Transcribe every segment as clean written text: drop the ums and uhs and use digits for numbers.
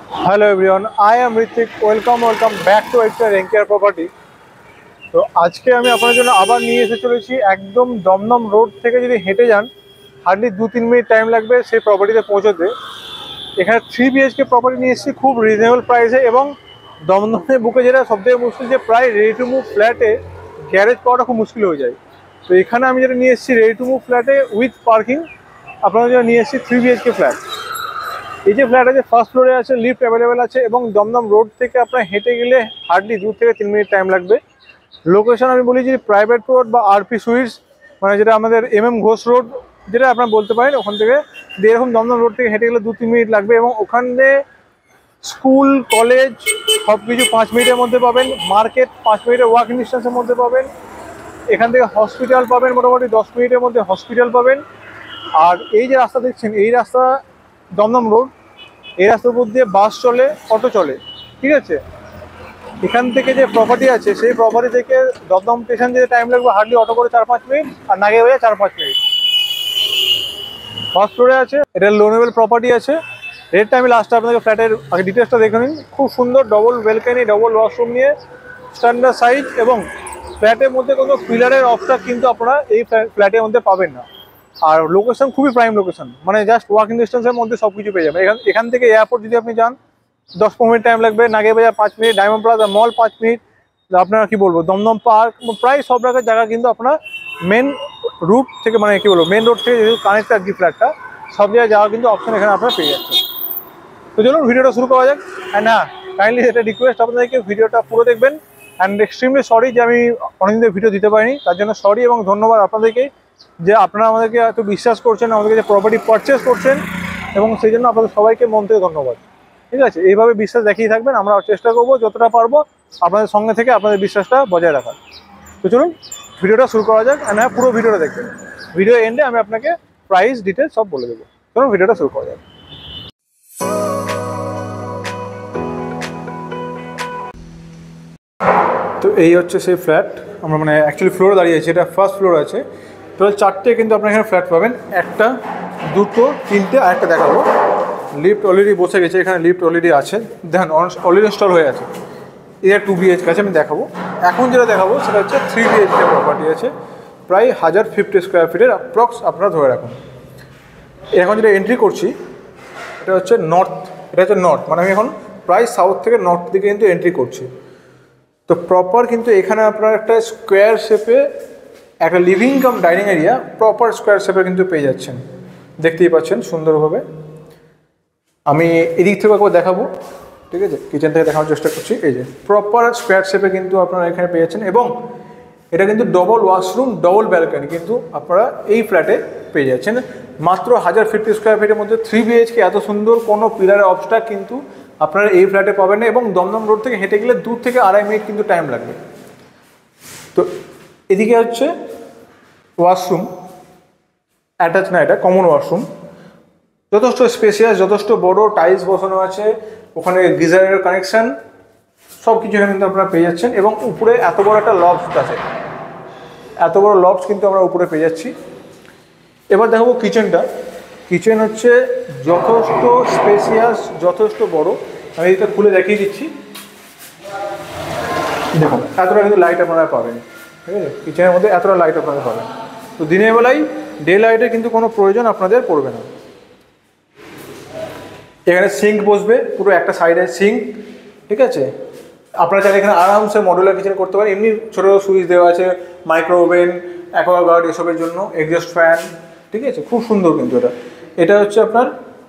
Hello everyone, I am Ritik. Welcome back to একটা রেঙ্কিয়ার property. তো আজকে আমি আপনাদের জন্য আবার নিয়ে এসে চলেছি একদম দমদম রোড থেকে যদি হেঁটে যান হার্ডলি 2-3 মিনিট টাইম লাগবে সেই প্রপার্টিতে পৌঁছতে। এখানে 3 BHK প্রপার্টি নিয়ে এসেছি খুব রিজনেবল প্রাইসে, এবং দমদমের বুকে যেটা সবথেকে মুশকিল যে প্রায় রেডি টু মুভ ফ্ল্যাটে গ্যারেজ পাওয়াটা খুব মুশকিল হয়ে যায়। তো এখানে আমি যেটা নিয়ে এসেছি রেডি টু মুভ ফ্ল্যাটে উইথ পার্কিং, আপনাদের জন্য নিয়ে এসেছি 3 BHK ফ্ল্যাট। এই যে ফ্ল্যাট আছে ফার্স্ট ফ্লোরে আছে, লিফট অ্যাভেলেবেল আছে, এবং দমদম রোড থেকে আপনার হেঁটে গেলে হার্ডলি 2 থেকে 3 মিনিট টাইম লাগবে। লোকেশন আমি বলি যে প্রাইভেট রোড বা আরপি সুইটস, মানে যেটা আমাদের ঘোষ রোড যেটা আপনারা বলতে পারেন, ওখান থেকে এরকম দমদম রোড থেকে হেঁটে গেলে 2-3 মিনিট লাগবে, এবং ওখানে স্কুল কলেজ সব কিছু 5 মিনিটের মধ্যে পাবেন। মার্কেট 5 মিনিটের ওয়াকিং ডিস্টেন্সের মধ্যে পাবেন। এখান থেকে হসপিটাল পাবেন, মোটামুটি 10 মিনিটের মধ্যে হসপিটাল পাবেন। আর এই যে রাস্তা দেখছেন, এই রাস্তা দমদম রোড, এই রাস্তার উপর দিয়ে বাস চলে, অটো চলে, ঠিক আছে। এখান থেকে যে প্রপার্টি আছে সেই প্রপার্টি থেকে দমদম স্টেশন যেতে টাইম লাগবে হার্ডলি অটো করে 4-5 মিনিট, আর নাগে বাজে 4-5 মিনিট। ফার্স্ট ফ্লোরে আছে, এটা লোনেবল প্রপার্টি আছে। রেটটা আমি লাস্টে আপনাদের ফ্ল্যাটের আগে ডিটেলসটা দেখে নিন। খুব সুন্দর ডবল ব্যালকনি, ডবল ওয়াশরুম নিয়ে স্ট্যান্ডার্ড সাইজ, এবং ফ্ল্যাটের মধ্যে কোনো পিলারের অবস্ট্রাক কিন্তু আপনারা এই ফ্ল্যাটের মধ্যে পাবেন না। আর লোকেশন খুবই প্রাইম লোকেশন, মানে জাস্ট ওয়াকিং ডিস্টেন্সের মধ্যে সব কিছু পেয়ে যাবেন। এখান থেকে এয়ারপোর্ট যদি আপনি যান 10-15 মিনিট টাইম লাগবে, নাগে বাজার 5 মিনিট, ডায়মন্ড প্লাজা মল 5 মিনিট, আপনারা কি বলবো দমদম পার্ক, প্রায় সব রকমের জায়গা কিন্তু আপনার মেন রুট থেকে, মানে কি বলবো মেন রোড থেকে যেহেতু কানেক্ট আর কি ফ্ল্যাটটা, সব জায়গায় যাওয়ার কিন্তু অপশন এখানে আপনারা পেয়ে যাচ্ছেন। তো চলুন ভিডিওটা শুরু করা যাক। অ্যান্ড হ্যাঁ, কাইন্ডলি এটা রিকোয়েস্ট আপনাদেরকে ভিডিওটা পুরো দেখবেন। অ্যান্ড এক্সট্রিমলি সরি যে আমি অনেকদিন ভিডিও দিতে পারিনি, তার জন্য সরি, এবং ধন্যবাদ আপনাদেরকে যে আপনারা আমাদেরকে এত বিশ্বাস করছেন, আমাদেরকে যে প্রপার্টি পারচেস করছেন, এবং সেই জন্য আপনাদের সবাইকে মন থেকে ধন্যবাদ। ঠিক আছে, এইভাবে বিশ্বাস দেখিয়ে থাকবেন, আমরা চেষ্টা করবো যতটা পারবো আপনাদের সঙ্গে থেকে আপনাদের বিশ্বাসটা বজায় রাখার। তো চলুন ভিডিওটা শুরু করা যাক। অ্যান্ড হ্যাঁ, পুরো ভিডিওটা দেখবেন। ভিডিও এন্ডে আমি আপনাকে প্রাইস ডিটেলস সব বলে দেবো। চলুন ভিডিওটা শুরু করা যাক। তো এই হচ্ছে সেই ফ্ল্যাট, আমরা মানে অ্যাকচুয়ালি ফ্লোরে দাঁড়িয়েছি, এটা ফার্স্ট ফ্লোর আছে। টোটাল 4টে কিন্তু আপনার এখানে ফ্ল্যাট পাবেন, 1, 2, 3টে, আর একটা দেখাবো। লিফট অলরেডি বসে গেছে, এখানে লিফট অলরেডি আছে, দেখেন অলরেডি ইনস্টল হয়ে আছে। এটা 2 BHK আছে, আমি দেখাবো। এখন যেটা দেখাবো সেটা হচ্ছে 3 BHK প্রপার্টি আছে, প্রায় 1050 স্কোয়ার ফিটের অ্যাপ্রক্স আপনারা ধরে রাখুন। এখন যেটা এন্ট্রি করছি এটা হচ্ছে নর্থ, এটা হচ্ছে নর্থ, মানে আমি এখন প্রায় সাউথ থেকে নর্থ দিকে কিন্তু এন্ট্রি করছি। তো প্রপার কিন্তু এখানে আপনার একটা স্কোয়ার শেপে একটা living cum dining area proper square শেপে কিন্তু পেয়ে যাচ্ছেন, দেখতেই পাচ্ছেন সুন্দরভাবে। আমি এদিক থেকে একবার দেখাবো, ঠিক আছে, কিচেন থেকে দেখানোর চেষ্টা করছি। এই যে প্রপার স্কোয়ার শেপে কিন্তু আপনারা এখানে পেয়ে যাচ্ছেন, এবং এটা কিন্তু ডবল ওয়াশরুম, ডবল ব্যালকনি কিন্তু আপনারা এই ফ্ল্যাটে পেয়ে যাচ্ছেন। মাত্র 1050 স্কোয়ার ফিটের মধ্যে 3 BHK এত সুন্দর, কোনো পিলারের অবস্ট্রাক কিন্তু আপনারা এই ফ্ল্যাটে পাবেন না, এবং দমদম রোড থেকে হেঁটে গেলে 2 থেকে 2.5 মিনিট কিন্তু টাইম লাগবে। তো এদিকে হচ্ছে ওয়াশরুম, অ্যাটাচ না, এটা কমন ওয়াশরুম, যথেষ্ট স্পেসিয়াস, যথেষ্ট বড়, টাইলস বসানো আছে, ওখানে গিজারের কানেকশান, সব কিছু এখানে কিন্তু আপনারা পেয়ে যাচ্ছেন। এবং উপরে এত বড় একটা লফট আছে, এত বড় লফট কিন্তু আমরা উপরে পেয়ে যাচ্ছি। এবার দেখাবো কিচেনটা। কিচেন হচ্ছে যথেষ্ট স্পেসিয়াস, যথেষ্ট বড়। আমি এটা খুলে দেখিয়ে দিচ্ছি, দেখুন এতটা কিন্তু লাইট আপনারা পাবেন, ঠিক আছে, কিচেনের মধ্যে এতটা লাইট আপনারা পাবেন। তো দিনের বেলায় ডে লাইটের কিন্তু কোনো প্রয়োজন আপনাদের পড়বে না। এখানে সিঙ্ক বসবে, পুরো একটা সাইডে সিঙ্ক, ঠিক আছে। আপনারা চাইলে এখানে আরামসে মডুলার কিচেন করতে পারেন, এমনি ছোটো সুইচ দেওয়া আছে, মাইক্রো ওভেন, অ্যাকোয়াগার্ড এসবের জন্য, এক্সস্ট ফ্যান, ঠিক আছে, খুব সুন্দর কিন্তু এটা। এটা হচ্ছে আপনার,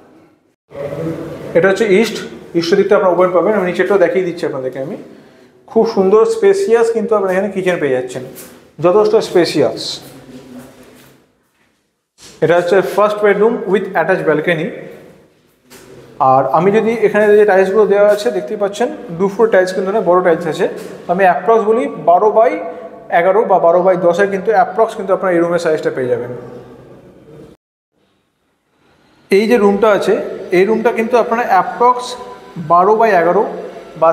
এটা হচ্ছে ইস্ট দিকটা আপনার ওপেন পাবেন। আমি নিচেটাও দেখিয়ে দিচ্ছি আপনাদেরকে আমি। খুব সুন্দর স্পেসিয়াস কিন্তু আপনারা এখানে কিচেন পেয়ে যাচ্ছেন, যথেষ্ট স্পেসিয়াস। এটা হচ্ছে first bedroom with attach balcony. আর আমি যদি এখানে যে টাইলসগুলো দেওয়া আছে দেখতেই পাচ্ছেন, 2 ফুট টাইলস কিন্তু না, বড়ো টাইলস আছে। আমি অ্যাপ্রক্স বলি 12x11 বা 12x10 কিন্তু অ্যাপ্রক্স কিন্তু আপনার এই রুমের সাইজটা পেয়ে যাবেন। এই যে রুমটা আছে, এই রুমটা কিন্তু আপনারা অ্যাপ্রক্স 12x11 বা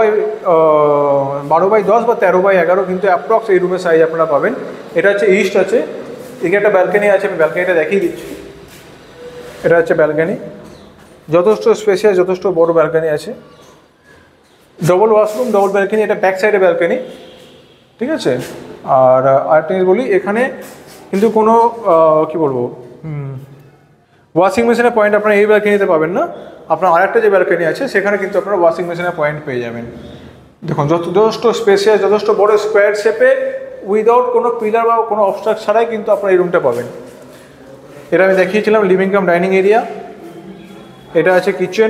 12x10 বা 13x11 কিন্তু অ্যাপ্রক্স এই রুমের সাইজ আপনারা পাবেন। এটা হচ্ছে ইস্ট আছে, এখানে একটা ব্যালকনি আছে, আমি ব্যালকনিটা দেখিয়ে দিচ্ছি। এটা হচ্ছে ব্যালকনি, যথেষ্ট স্পেসিয়াস, যথেষ্ট বড় ব্যালকানি আছে, ডবল ওয়াশরুম, ডবল ব্যালকানি, এটা ব্যাক সাইডে ব্যালকানি, ঠিক আছে। আর আরেকটা জিনিস বলি, এখানে কিন্তু কোনো কী বলবো, ওয়াশিং মেশিনের পয়েন্ট আপনারা এই ব্যালকানিতে পাবেন না। আপনার আরেকটা যে ব্যালকানি আছে সেখানে কিন্তু আপনারা ওয়াশিং মেশিনের পয়েন্ট পেয়ে যাবেন। দেখুন যথেষ্ট স্পেসিয়াস, যথেষ্ট বড় স্কোয়ার শেপে, উইদাউট কোনো পিলার বা কোনো অবস্ট্রাক্ট ছাড়াই কিন্তু আপনারা এই রুমটা পাবেন। এটা আমি দেখিয়েছিলাম লিভিং কাম ডাইনিং এরিয়া, এটা আছে কিচেন,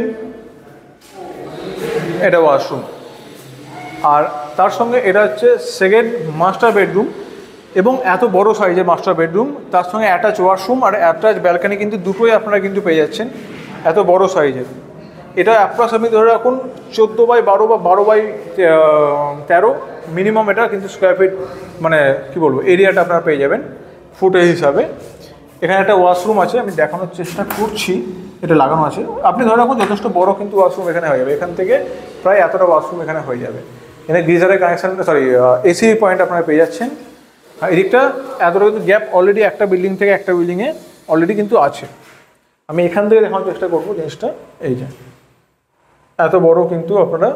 এটা ওয়াশরুম, আর তার সঙ্গে এটা হচ্ছে সেকেন্ড মাস্টার বেডরুম, এবং এত বড় সাইজের মাস্টার বেডরুম, তার সঙ্গে অ্যাটাচ ওয়াশরুম আর অ্যাটাচ ব্যালকানি কিন্তু দুটোই আপনারা কিন্তু পেয়ে যাচ্ছেন, এত বড় সাইজের। এটা অ্যাপ্রক্সিমেটলি ধরে রাখুন 14x12 বা 12x13 মিনিমাম, এটা কিন্তু স্কোয়ার ফিট মানে কী বলবো এরিয়াটা আপনারা পেয়ে যাবেন ফুটের হিসাবে। এখানে একটা ওয়াশরুম আছে, আমি দেখানোর চেষ্টা করছি, এটা লাগানো আছে। আপনি ধরে রাখুন যথেষ্ট বড় কিন্তু ওয়াশরুম এখানে হয়ে যাবে, এখান থেকে প্রায় এতটা ওয়াশরুম এখানে হয়ে যাবে। এখানে গিজারের কানেকশান, এসি পয়েন্ট আপনারা পেয়ে যাচ্ছেন। আর এদিকটা এতটা কিন্তু গ্যাপ অলরেডি একটা বিল্ডিং থেকে একটা বিল্ডিংয়ে অলরেডি কিন্তু আছে। আমি এখান থেকে দেখানোর চেষ্টা করবো জিনিসটা, এই যে এত বড় কিন্তু আপনারা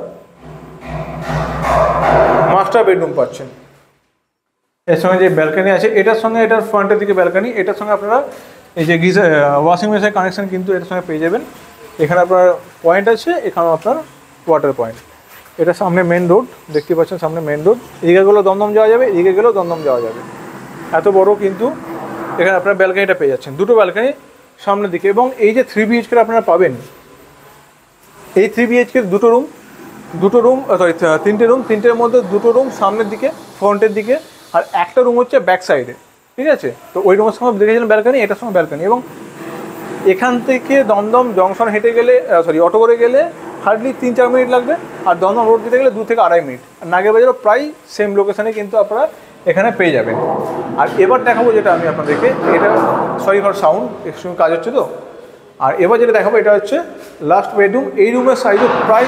মাস্টার বেডরুম পাচ্ছেন। এর সঙ্গে যে ব্যালকানি আছে, এটার সঙ্গে এটার ফ্রন্টের দিকে ব্যালকানি, এটার সঙ্গে আপনারা এই যে গিজার ওয়াশিং মেশিনের কানেকশান কিন্তু এটার সঙ্গে পেয়ে যাবেন। এখানে আপনার পয়েন্ট আছে, এখানেও আপনার ওয়াটার পয়েন্ট। এটা সামনে মেন রোড, দেখতে পাচ্ছেন সামনে মেন রোড, এদিকে গেলেও দমদম যাওয়া যাবে, এদিকে গেলেও দমদম যাওয়া যাবে। এত বড় কিন্তু এখানে আপনার ব্যালকানিটা পেয়ে যাচ্ছেন, দুটো ব্যালকানি সামনের দিকে। এবং এই যে 3 BHK আপনারা পাবেন, এই 3 BHK দুটো রুম, তিনটের মধ্যে দুটো রুম সামনের দিকে ফ্রন্টের দিকে, আর একটা রুম হচ্ছে ব্যাক সাইডে, ঠিক আছে। তো ওই রুমের সঙ্গে দেখেছিলাম ব্যালকানি, এটার সঙ্গে ব্যালকানি। এবং এখান থেকে দমদম জংশন হেঁটে গেলে অটো করে গেলে হার্ডলি 3-4 মিনিট লাগবে, আর দমদম রোড দিতে গেলে 2 থেকে 2.5 মিনিট। নাগেরবাজারও প্রায় সেম লোকেশানে কিন্তু আপনারা এখানে পেয়ে যাবেন। আর এবার দেখাবো যেটা আমি আপনাদেরকে, এটা সরি ফর সাউন্ড, একটু কাজ হচ্ছে তো। আর এবার যেটা দেখাবো এটা হচ্ছে লাস্ট বেডরুম। এই রুমের সাইজও প্রায়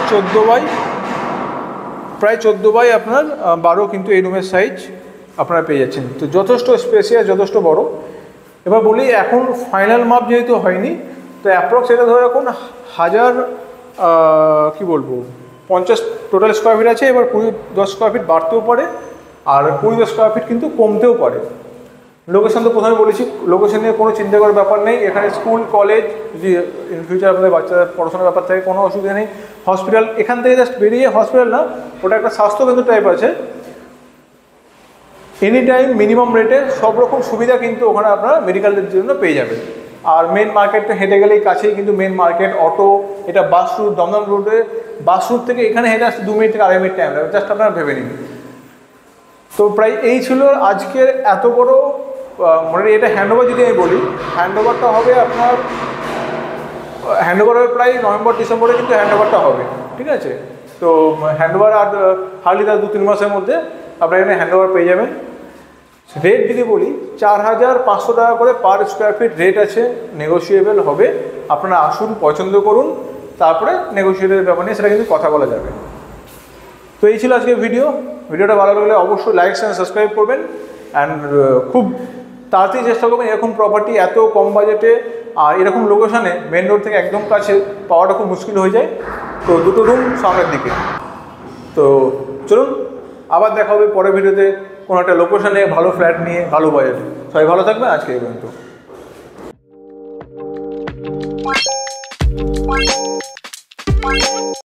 14x আপনার 12 কিন্তু এই রুমের সাইজ আপনারা পেয়ে যাচ্ছেন। তো যথেষ্ট স্পেসিয়াস, যথেষ্ট বড়। এবার বলি এখন ফাইনাল মাপ যেহেতু হয়নি, তো অ্যাপ্রক্স এটা ধরে রাখুন 50 টোটাল স্কোয়ার ফিট আছে। এবার 10 স্কোয়ার ফিট বাড়তেও পারে, আর 10 স্কোয়ার ফিট কিন্তু কমতেও পারে। লোকেশন তো প্রথমে বলেছি, লোকেশন নিয়ে কোনো চিন্তা করার ব্যাপার নেই। এখানে স্কুল, কলেজ, যদি ইন ফিউচার আপনাদের বাচ্চাদের পড়াশোনার ব্যাপার থাকে কোনো অসুবিধা নেই। হসপিটাল এখান থেকে জাস্ট বেরিয়ে, হসপিটাল না, ওটা একটা স্বাস্থ্যকেন্দ্র টাইপ আছে। এনি টাইম মিনিমাম রেটে সব রকম সুবিধা কিন্তু ওখানে আপনারা মেডিকেলের জন্য পেয়ে যাবেন। আর মেন মার্কেটটা হেঁটে গেলেই কাছেই কিন্তু মেন মার্কেট, অটো, এটা বাস রুট, দমদম রোডে বাস রুট থেকে এখানে হেঁটে আসতে 2 মিনিট থেকে 2.5 মিনিট টাইম লাগবে, জাস্ট আপনারা ভেবে নিন। তো প্রায় এই ছিল আজকের এত বড় মানে এটা হ্যান্ডওভার। যদি আমি বলি হ্যান্ডওভারটা হবে আপনার, হ্যান্ডওভার হবে প্রায় নভেম্বর-ডিসেম্বরে কিন্তু হ্যান্ডওভারটা হবে, ঠিক আছে। তো হ্যান্ডওভার আর হার্ডলি তার 2-3 মাসের মধ্যে আপনারা এখানে হ্যান্ডওভার পেয়ে যাবেন। রেট যদি বলি 4,500 টাকা করে পার স্কোয়ার ফিট রেট আছে, নেগোসিয়েবল হবে। আপনারা আসুন, পছন্দ করুন, তারপরে নেগোসিয়েবলের ব্যাপার নিয়ে সেটা কিন্তু কথা বলা যাবে। তো এই ছিল আজকের ভিডিওটা ভালো লাগলে অবশ্যই লাইক অ্যান্ড সাবস্ক্রাইব করবেন। অ্যান্ড খুব তাড়াতাড়ি চেষ্টা করবেন এরকম প্রপার্টি এত কম বাজেটে আর এরকম লোকেশানে, মেন রোড থেকে একদম কাছে পাওয়াটা খুব মুশকিল হয়ে যায়। তো দুটো রুম সামনের দিকে। তো চলুন আবার দেখা হবে পরের ভিডিওতে কোনো একটা লোকেশানে, ভালো ফ্ল্যাট নিয়ে, ভালো বাজেটে। সবাই ভালো থাকবেন, আজকে এই পর্যন্ত।